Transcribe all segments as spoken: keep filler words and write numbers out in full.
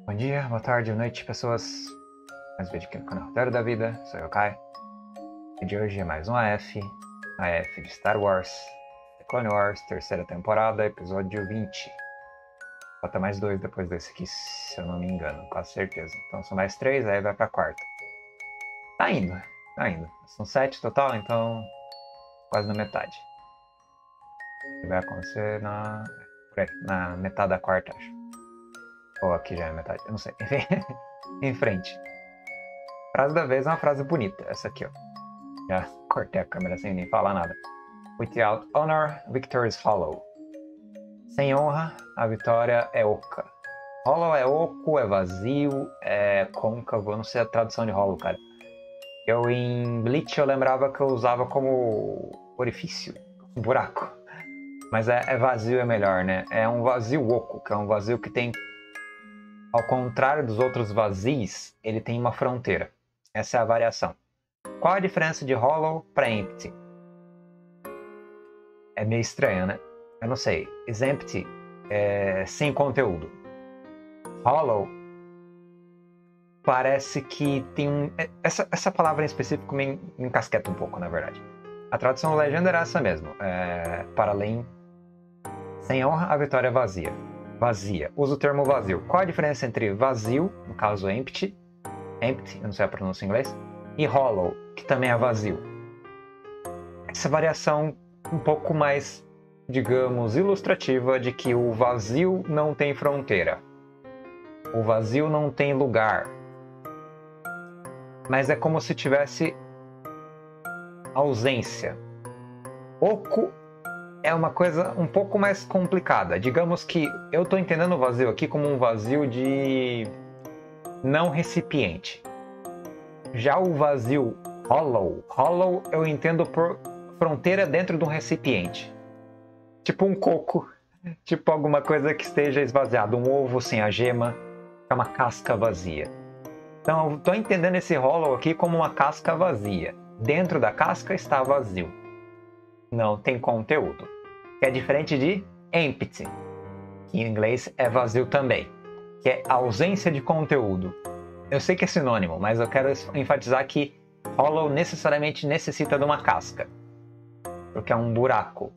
Bom dia, boa tarde, boa noite, pessoas. Mais um vídeo aqui no canal Roteiro da Vida, sou eu, Kai. E de hoje é mais um A F, A F de Star Wars, The Clone Wars, terceira temporada, episódio vinte. Falta mais dois depois desse aqui, se eu não me engano, quase certeza. Então são mais três, aí vai pra quarta. Tá indo, tá indo. São sete total, então quase na metade. Vai acontecer na, por aí, na metade da quarta, acho. Ou aqui já é metade, eu não sei. Enfim, em frente. Frase da vez é uma frase bonita, essa aqui, ó. Já cortei a câmera sem nem falar nada. Without honor, victory is hollow. Sem honra, a vitória é oca. Hollow é oco, é vazio, é côncavo. Eu não sei a tradução de hollow, cara. Eu em Bleach eu lembrava que eu usava como orifício, um buraco. Mas é, é vazio é melhor, né? É um vazio oco, que é um vazio que tem... Ao contrário dos outros vazios, ele tem uma fronteira. Essa é a variação. Qual a diferença de hollow para empty? É meio estranho, né? Eu não sei. Is empty é sem conteúdo. Hollow parece que tem um... Essa, essa palavra em específico me, me encasqueta um pouco, na verdade. A tradução da legenda era essa mesmo. É, para além... Sem honra, a vitória é vazia. Vazia. Usa o termo vazio. Qual a diferença entre vazio, no caso empty, empty, eu não sei a pronúncia em inglês, e hollow, que também é vazio? Essa variação um pouco mais, digamos, ilustrativa de que o vazio não tem fronteira. O vazio não tem lugar. Mas é como se tivesse ausência. Oco é uma coisa um pouco mais complicada. Digamos que eu estou entendendo o vazio aqui como um vazio de não recipiente. Já o vazio hollow, hollow eu entendo por fronteira dentro de um recipiente. Tipo um coco, tipo alguma coisa que esteja esvaziada, um ovo sem a gema, é uma casca vazia. Então eu estou entendendo esse hollow aqui como uma casca vazia. Dentro da casca está vazio. Não tem conteúdo. Que é diferente de empty, que em inglês é vazio também, que é ausência de conteúdo. Eu sei que é sinônimo, mas eu quero enfatizar que hollow necessariamente necessita de uma casca, porque é um buraco,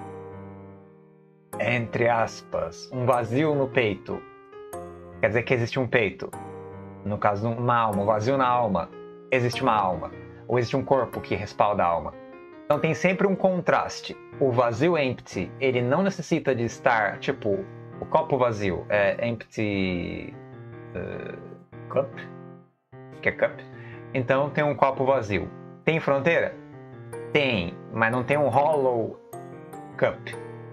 entre aspas, um vazio no peito. Quer dizer que existe um peito. No caso, uma alma, um vazio na alma, existe uma alma, ou existe um corpo que respalda a alma. Então tem sempre um contraste. O vazio empty, ele não necessita de estar, tipo, o copo vazio é empty uh, cup, que é cup. Então tem um copo vazio. Tem fronteira? Tem, mas não tem um hollow cup.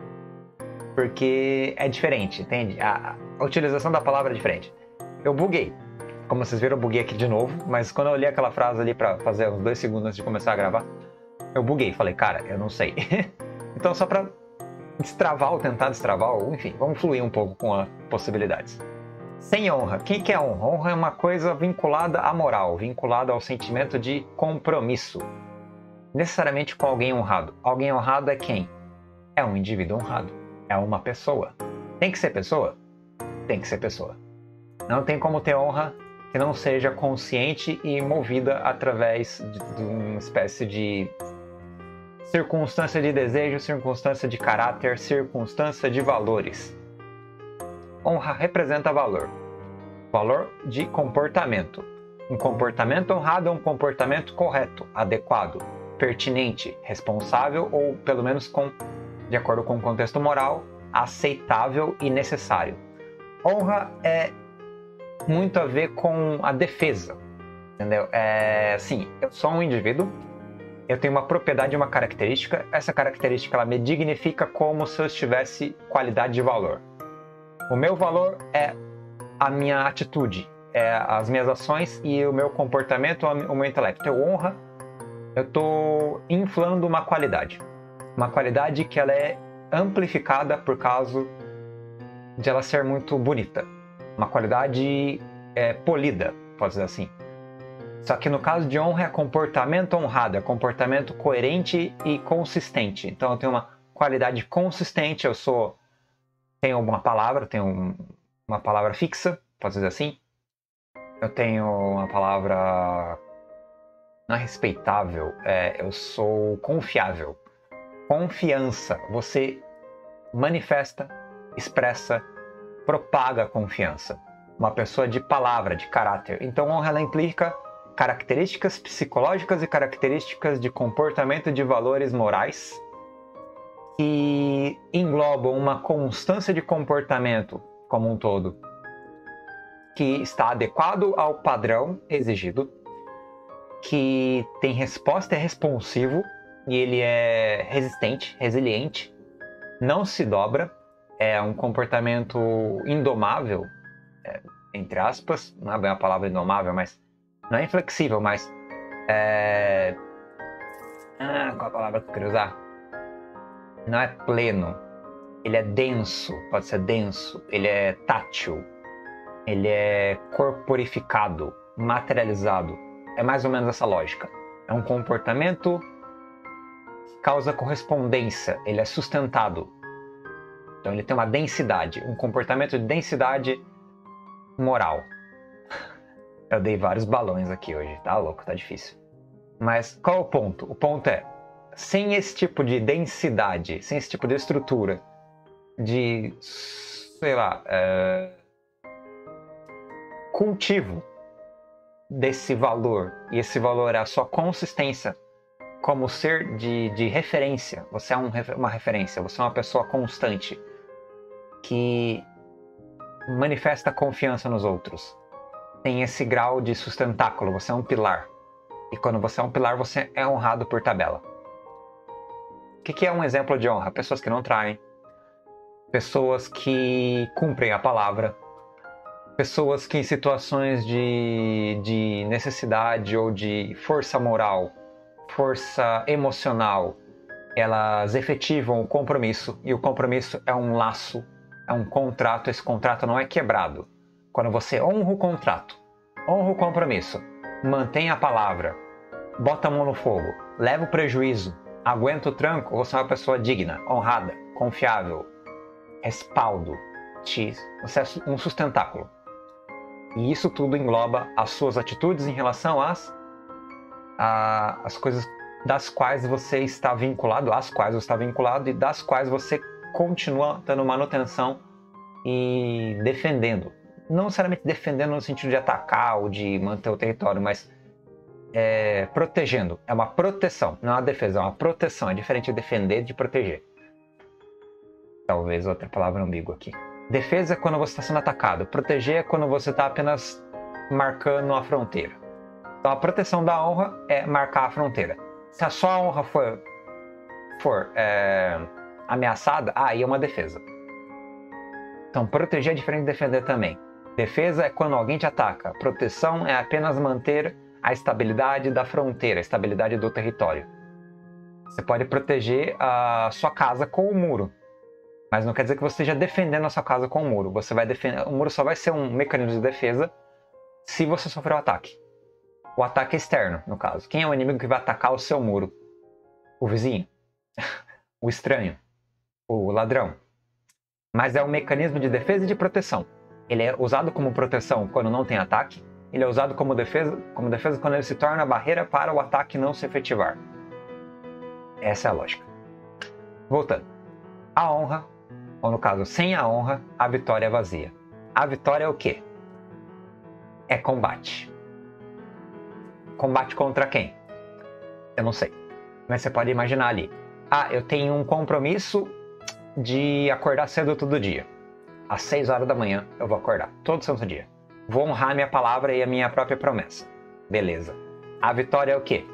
Porque é diferente, entende? A, a utilização da palavra é diferente. Eu buguei. Como vocês viram, eu buguei aqui de novo, mas quando eu li aquela frase ali para fazer uns dois segundos antes de começar a gravar, eu buguei, falei, cara, eu não sei. Então, só para destravar ou tentar destravar, ou enfim, vamos fluir um pouco com as possibilidades. Sem honra. O que é honra? Honra é uma coisa vinculada à moral, vinculada ao sentimento de compromisso. Necessariamente com alguém honrado. Alguém honrado é quem? É um indivíduo honrado. É uma pessoa. Tem que ser pessoa? Tem que ser pessoa. Não tem como ter honra que não seja consciente e movida através de, de uma espécie de circunstância de desejo, circunstância de caráter, circunstância de valores. Honra representa valor. Valor de comportamento. Um comportamento honrado é um comportamento correto, adequado, pertinente, responsável ou, pelo menos, com, de acordo com o contexto moral, aceitável e necessário. Honra é muito a ver com a defesa. Entendeu? É, sim, eu sou um indivíduo. Eu tenho uma propriedade, uma característica. Essa característica ela me dignifica como se eu tivesse qualidade de valor. O meu valor é a minha atitude, é as minhas ações e o meu comportamento, o meu intelecto. Eu honra, eu estou inflando uma qualidade. Uma qualidade que ela é amplificada por causa de ela ser muito bonita. Uma qualidade é, polida, pode dizer assim. Só que no caso de honra é comportamento honrado, é comportamento coerente e consistente. Então eu tenho uma qualidade consistente, eu sou tenho uma palavra, tenho um, uma palavra fixa, posso dizer assim. Eu tenho uma palavra não é respeitável, é, eu sou confiável. Confiança, você manifesta, expressa, propaga confiança. Uma pessoa de palavra, de caráter. Então, honra ela implica características psicológicas e características de comportamento de valores morais que englobam uma constância de comportamento como um todo que está adequado ao padrão exigido, que tem resposta, é responsivo e ele é resistente, resiliente, não se dobra, é um comportamento indomável, é, entre aspas, não é bem a palavra indomável, mas não é inflexível, mas é... Ah, qual a palavra que eu queria usar? Não é pleno, ele é denso, pode ser denso, ele é tátil, ele é corporificado, materializado. É mais ou menos essa lógica. É um comportamento que causa correspondência, ele é sustentado. Então ele tem uma densidade, um comportamento de densidade moral. Eu dei vários balões aqui hoje, tá louco, tá difícil. Mas qual é o ponto? O ponto é, sem esse tipo de densidade, sem esse tipo de estrutura, de, sei lá, é... cultivo desse valor, e esse valor é a sua consistência como ser de, de referência, você é um, uma referência, você é uma pessoa constante, que manifesta confiança nos outros, tem esse grau de sustentáculo, você é um pilar, e quando você é um pilar, você é honrado por tabela. O que, que é um exemplo de honra? Pessoas que não traem, pessoas que cumprem a palavra, pessoas que em situações de, de necessidade ou de força moral, força emocional, elas efetivam o compromisso, e o compromisso é um laço, é um contrato, esse contrato não é quebrado. Quando você honra o contrato, honra o compromisso, mantém a palavra, bota a mão no fogo, leva o prejuízo, aguenta o tranco, você é uma pessoa digna, honrada, confiável, respaldo, você é um sustentáculo. E isso tudo engloba as suas atitudes em relação às, a, às coisas das quais você está vinculado, às quais você está vinculado e das quais você continua dando manutenção e defendendo. Não necessariamente defendendo no sentido de atacar ou de manter o território, mas é, protegendo. É uma proteção, não é uma defesa, é uma proteção. É diferente de defender de proteger. Talvez outra palavra ambígua aqui. Defesa é quando você está sendo atacado. Proteger é quando você está apenas marcando a fronteira. Então a proteção da honra é marcar a fronteira. Se a sua honra for, for é, ameaçada, aí é uma defesa. Então proteger é diferente de defender também. Defesa é quando alguém te ataca. Proteção é apenas manter a estabilidade da fronteira, a estabilidade do território. Você pode proteger a sua casa com o muro. Mas não quer dizer que você esteja defendendo a sua casa com o muro. Você vai defender... O muro só vai ser um mecanismo de defesa se você sofrer o ataque. O ataque externo, no caso. Quem é o inimigo que vai atacar o seu muro? O vizinho? O estranho? O ladrão? Mas é um mecanismo de defesa e de proteção. Ele é usado como proteção quando não tem ataque. Ele é usado como defesa, como defesa quando ele se torna barreira para o ataque não se efetivar. Essa é a lógica. Voltando. A honra, ou no caso, sem a honra, a vitória é vazia. A vitória é o quê? É combate. Combate contra quem? Eu não sei. Mas você pode imaginar ali. Ah, eu tenho um compromisso de acordar cedo todo dia. Às seis horas da manhã eu vou acordar, todo santo dia. Vou honrar minha palavra e a minha própria promessa. Beleza. A vitória é o quê?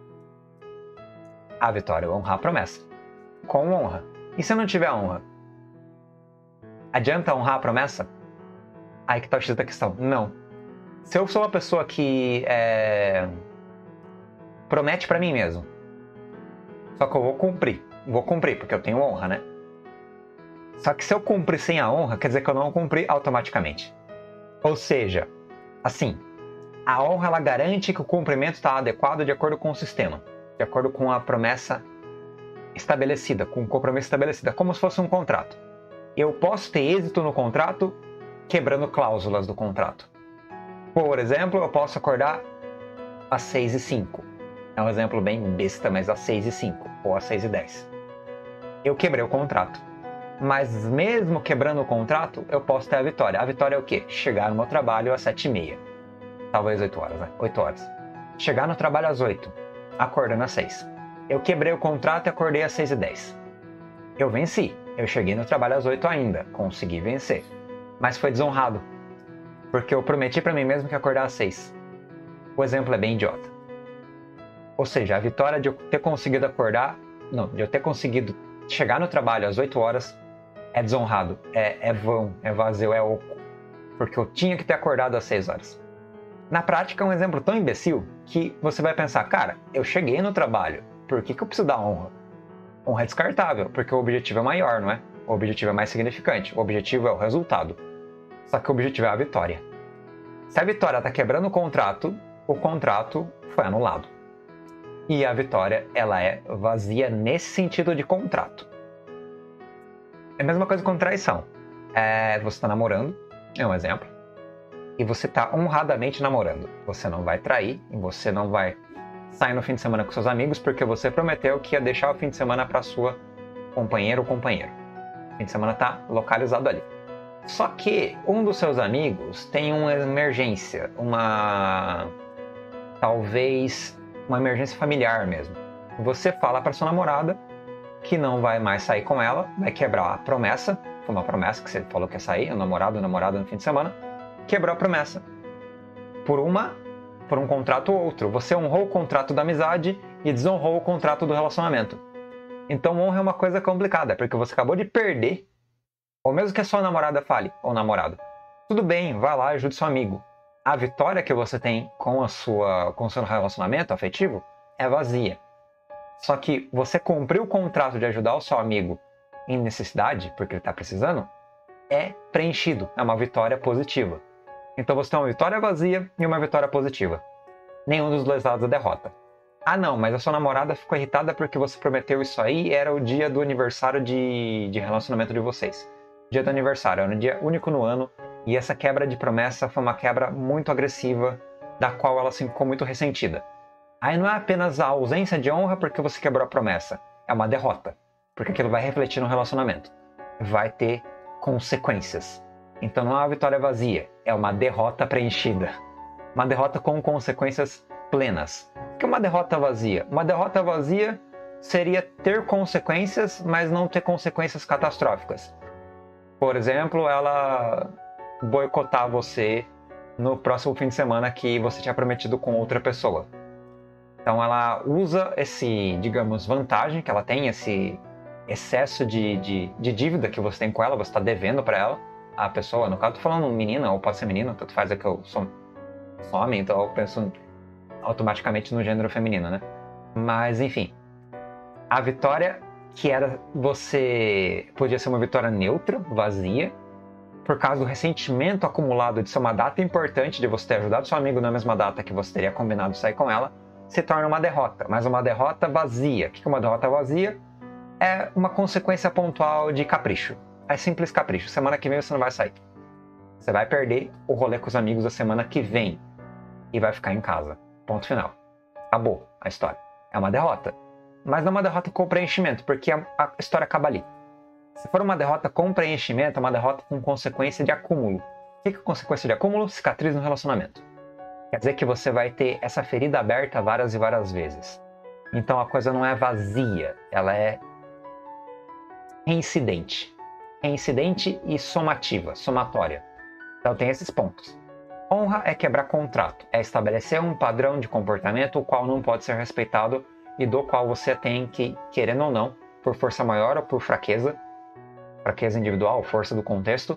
A vitória é honrar a promessa. Com honra. E se eu não tiver honra? Adianta honrar a promessa? Aí que tá o X da questão. Não. Se eu sou uma pessoa que é, promete pra mim mesmo, só que eu vou cumprir. Vou cumprir, porque eu tenho honra, né? Só que se eu cumprir sem a honra, quer dizer que eu não cumpri automaticamente. Ou seja, assim, a honra ela garante que o cumprimento está adequado de acordo com o sistema, de acordo com a promessa estabelecida, com o compromisso estabelecido, como se fosse um contrato. Eu posso ter êxito no contrato quebrando cláusulas do contrato. Por exemplo, eu posso acordar às seis e cinco. É um exemplo bem besta, mas às seis e cinco ou às seis e dez. Eu quebrei o contrato. Mas mesmo quebrando o contrato, eu posso ter a vitória. A vitória é o quê? Chegar no meu trabalho às sete e meia. Talvez oito horas, né? oito horas. Chegar no trabalho às oito, acordando às seis. Eu quebrei o contrato e acordei às seis e dez. Eu venci. Eu cheguei no trabalho às oito ainda. Consegui vencer. Mas foi desonrado. Porque eu prometi para mim mesmo que ia acordar às seis. O exemplo é bem idiota. Ou seja, a vitória de eu ter conseguido acordar... Não, de eu ter conseguido chegar no trabalho às oito horas é desonrado. É, é vão, é vazio, é oco. Porque eu tinha que ter acordado às seis horas. Na prática, é um exemplo tão imbecil que você vai pensar, cara, eu cheguei no trabalho, por que que eu preciso dar honra? Honra é descartável, porque o objetivo é maior, não é? O objetivo é mais significante, o objetivo é o resultado. Só que o objetivo é a vitória. Se a vitória está quebrando o contrato, o contrato foi anulado. E a vitória, ela é vazia nesse sentido de contrato. É a mesma coisa com traição. É, você está namorando, é um exemplo, e você está honradamente namorando. Você não vai trair, você não vai sair no fim de semana com seus amigos, porque você prometeu que ia deixar o fim de semana para sua companheira ou companheiro. O fim de semana está localizado ali. Só que um dos seus amigos tem uma emergência, uma... talvez uma emergência familiar mesmo. Você fala para sua namorada que não vai mais sair com ela, vai quebrar a promessa, foi uma promessa que você falou que ia sair, o namorado ou namorada no fim de semana, quebrou a promessa. Por uma, por um contrato ou outro. Você honrou o contrato da amizade e desonrou o contrato do relacionamento. Então honra é uma coisa complicada, porque você acabou de perder, ou mesmo que a sua namorada fale, ou namorado, tudo bem, vai lá, ajude seu amigo. A vitória que você tem com, a sua, com o seu relacionamento afetivo é vazia. Só que você cumpriu o contrato de ajudar o seu amigo em necessidade, porque ele está precisando, é preenchido, é uma vitória positiva. Então você tem uma vitória vazia e uma vitória positiva. Nenhum dos dois lados é derrota. Ah não, mas a sua namorada ficou irritada porque você prometeu isso aí e era o dia do aniversário de, de relacionamento de vocês. Dia do aniversário, era um dia único no ano, e essa quebra de promessa foi uma quebra muito agressiva, da qual ela se ficou muito ressentida. Aí não é apenas a ausência de honra porque você quebrou a promessa, é uma derrota, porque aquilo vai refletir no relacionamento. Vai ter consequências. Então não é uma vitória vazia, é uma derrota preenchida. Uma derrota com consequências plenas. O que é uma derrota vazia? Uma derrota vazia seria ter consequências, mas não ter consequências catastróficas. Por exemplo, ela boicotar você no próximo fim de semana que você tinha prometido com outra pessoa. Então ela usa esse, digamos, vantagem que ela tem, esse excesso de, de, de dívida que você tem com ela, você está devendo para ela, a pessoa, no caso, estou falando menina ou pode ser menino, tanto faz, é que eu sou homem, então eu penso automaticamente no gênero feminino, né? Mas, enfim, a vitória que era você, podia ser uma vitória neutra, vazia, por causa do ressentimento acumulado de ser uma data importante, de você ter ajudado seu amigo na mesma data que você teria combinado sair com ela, se torna uma derrota, mas uma derrota vazia. O que é uma derrota vazia? É uma consequência pontual de capricho. É simples capricho. Semana que vem você não vai sair. Você vai perder o rolê com os amigos da semana que vem e vai ficar em casa. Ponto final. Acabou a história. É uma derrota. Mas não é uma derrota com preenchimento, porque a, a história acaba ali. Se for uma derrota com preenchimento, é uma derrota com consequência de acúmulo. O que é consequência de acúmulo? Cicatriz no relacionamento. Quer dizer que você vai ter essa ferida aberta várias e várias vezes. Então a coisa não é vazia, ela é reincidente. Reincidente e somativa, somatória. Então tem esses pontos. Honra é quebrar contrato, é estabelecer um padrão de comportamento o qual não pode ser respeitado e do qual você tem que, querendo ou não, por força maior ou por fraqueza, fraqueza individual, força do contexto,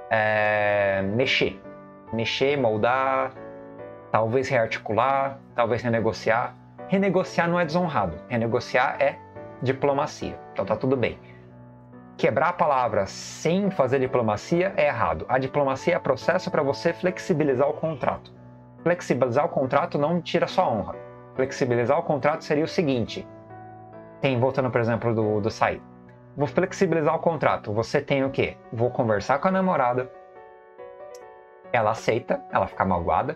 é, mexer. Mexer, moldar, talvez rearticular, talvez renegociar. Renegociar não é desonrado, renegociar é diplomacia, então tá tudo bem. Quebrar a palavra sem fazer diplomacia é errado. A diplomacia é processo para você flexibilizar o contrato. Flexibilizar o contrato não tira sua honra. Flexibilizar o contrato seria o seguinte. Tem, voltando, por exemplo, do, do sair. Vou flexibilizar o contrato. Você tem o quê? Vou conversar com a namorada. ela aceita, ela fica magoada,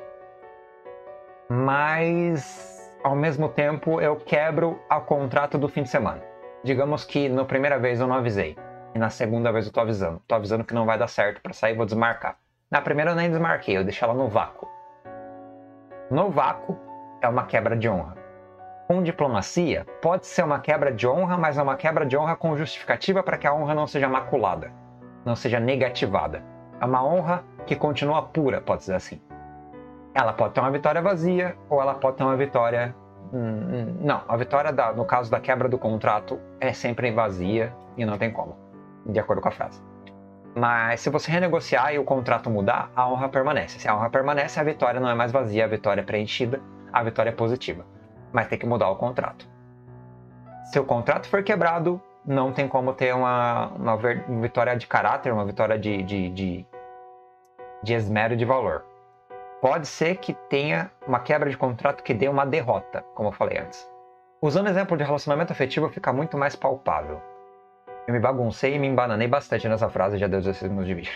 mas ao mesmo tempo eu quebro o contrato do fim de semana. Digamos que na primeira vez eu não avisei, e na segunda vez eu tô avisando. Tô avisando que não vai dar certo para sair, vou desmarcar. Na primeira eu nem desmarquei, eu deixei ela no vácuo. No vácuo é uma quebra de honra. Com diplomacia, pode ser uma quebra de honra, mas é uma quebra de honra com justificativa para que a honra não seja maculada, não seja negativada. É uma honra que continua pura, pode dizer assim. Ela pode ter uma vitória vazia, ou ela pode ter uma vitória... Hum, não, a vitória, da, no caso da quebra do contrato, é sempre vazia e não tem como, de acordo com a frase. Mas se você renegociar e o contrato mudar, a honra permanece. Se a honra permanece, a vitória não é mais vazia, a vitória é preenchida, a vitória é positiva. Mas tem que mudar o contrato. Se o contrato for quebrado, não tem como ter uma, uma vitória de caráter, uma vitória de, de, de, de esmero de valor. Pode ser que tenha uma quebra de contrato que dê uma derrota, como eu falei antes. Usando exemplo de relacionamento afetivo, fica muito mais palpável. Eu me baguncei e me embananei bastante nessa frase, já deu dezesseis minutos de vídeo.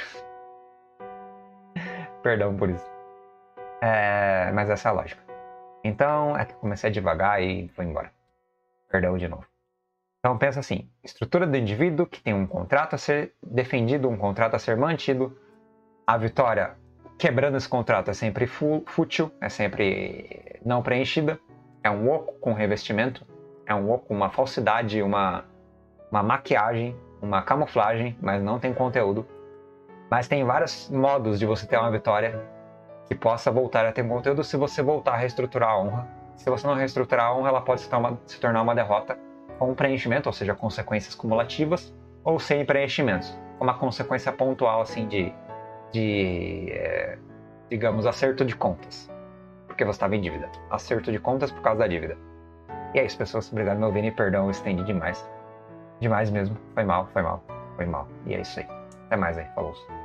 Perdão por isso. É, mas essa é a lógica. Então, é que eu comecei devagar e foi embora. Perdão de novo. Então pensa assim, estrutura do indivíduo que tem um contrato a ser defendido, um contrato a ser mantido. A vitória quebrando esse contrato é sempre fútil, é sempre não preenchida. É um oco com revestimento, é um oco, uma falsidade, uma... uma maquiagem, uma camuflagem, mas não tem conteúdo. Mas tem vários modos de você ter uma vitória que possa voltar a ter conteúdo se você voltar a reestruturar a honra. Se você não reestruturar a honra, ela pode se tornar uma, se tornar uma derrota com preenchimento, ou seja, consequências cumulativas, ou sem preenchimentos, uma consequência pontual assim de, de é, digamos, acerto de contas, porque você estava em dívida. Acerto de contas por causa da dívida. E é isso, pessoas. Obrigado por me ouvirem. Perdão, eu estendi demais. Demais mesmo. Foi mal, foi mal, foi mal. E é isso aí. Até mais aí. Falou.